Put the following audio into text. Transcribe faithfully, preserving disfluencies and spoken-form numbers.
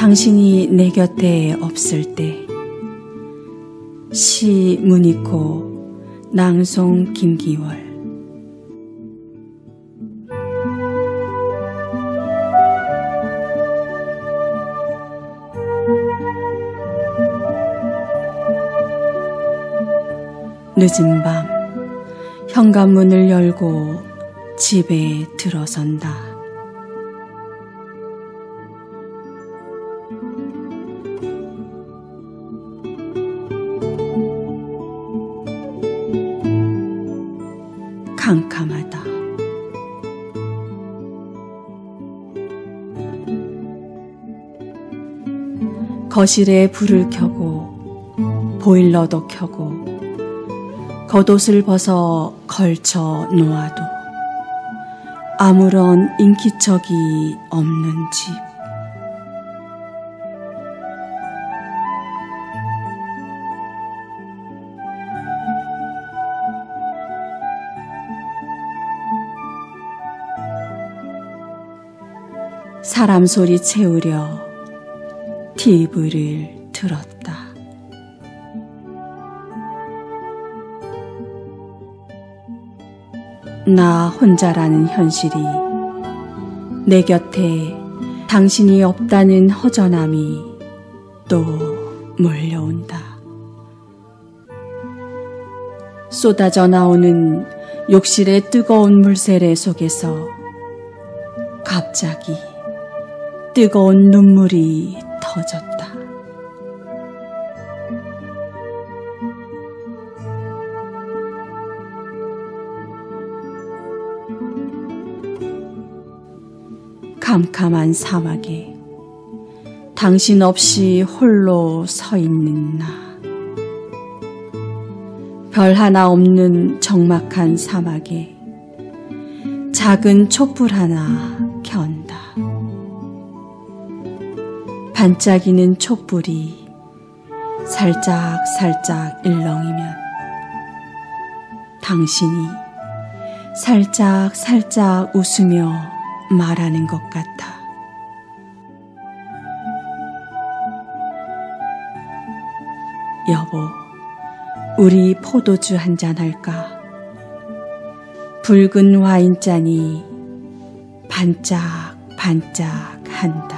당신이 내 곁에 없을 때. 시 문익호, 낭송 김기월. 늦은 밤 현관문을 열고 집에 들어선다. 캄캄하다. 거실에 불을 켜고 보일러도 켜고 겉옷을 벗어 걸쳐 놓아도 아무런 인기척이 없는 집. 사람 소리 채우려 티비를 틀었다. 나 혼자라는 현실이, 내 곁에 당신이 없다는 허전함이 또 몰려온다. 쏟아져 나오는 욕실의 뜨거운 물세례 속에서 갑자기 뜨거운 눈물이 터졌다. 캄캄한 사막에 당신 없이 홀로 서 있는 나. 별 하나 없는 적막한 사막에 작은 촛불 하나 켠다. 반짝이는 촛불이 살짝 살짝 일렁이면 당신이 살짝 살짝 웃으며 말하는 것 같아. 여보, 우리 포도주 한잔 할까? 붉은 와인잔이 반짝 반짝 한다.